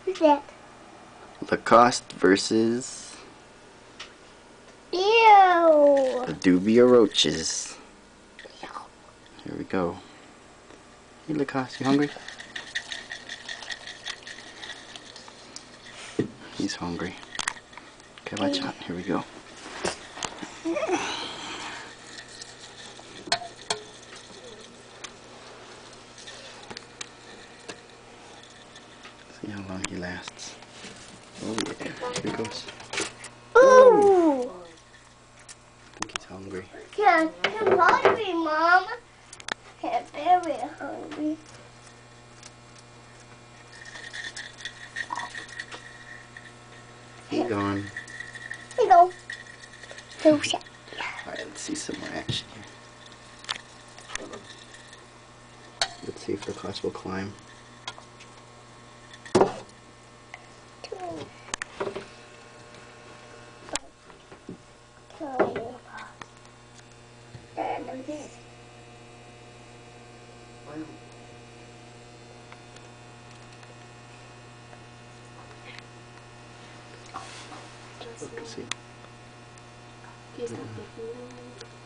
Who's that? Lacoste versus Ew. the Dubia Roaches. Here we go. Hey Lacoste, you hungry? He's hungry. Okay, watch out. Here we go. See how long he lasts. Oh yeah, here he goes. Ooh. I think he's hungry. Yeah, I'm hungry, Mom. I'm very hungry. He's gone. Here you go. Alright, Alright, let's see some more action here. Let's see if Lacoste will climb. Let's see.